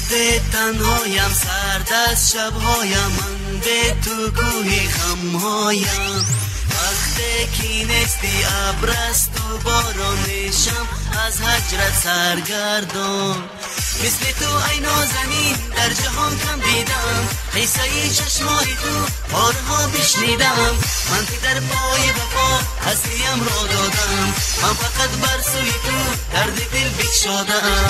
وقت تنهایم، سرد از شبهایم، من به تو کوهی خمهایم. وقت کی نیستی ابر است و بارانشم، از هجرت سرگردان. مثل تو ای نازنین در جهان کم دیدم، قصه چشمای تو بارها بشنیدم. من که در پای وفا هستیم را دادم، من فقط بر سوی تو درد دل بگشادم.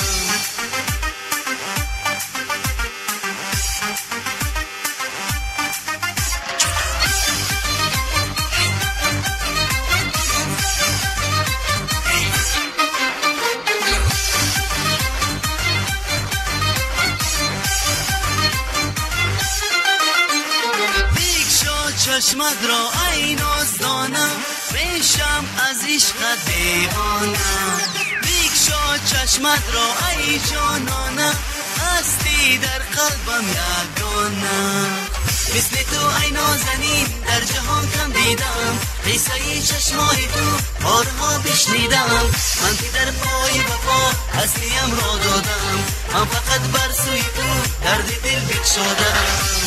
چشمت را ای نازدانم، میشم از عشقت دیوانم. بگشا چشمت را ای جانانم، هستی در قلبم یگانم. مثل تو ای نازنین در جهان کم دیدم، قصه چشمای تو بارها بشنیدم. من که در پای وفا هستیم را دادم، من فقط بر سوی تو درد دل بگشادم.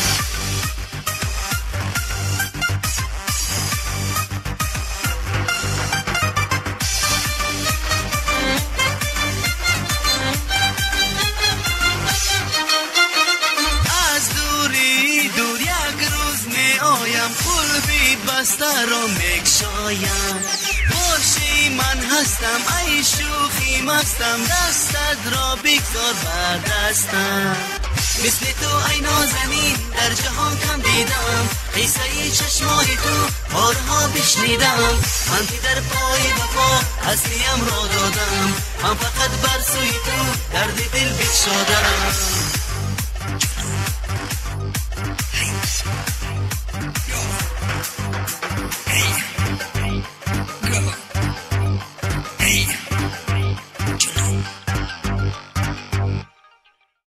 قلبی بسته را میگشایم، باشی من هستم ای شوخی مستم، دستت را بگذار بر دستم. مثل تو ای نازنین در جهان کم دیدم، قصه چشمای تو بارها بشنیدم. من که در پای وفا هستیم را دادم، من فقط بر سوی تو درد دل بگشادم.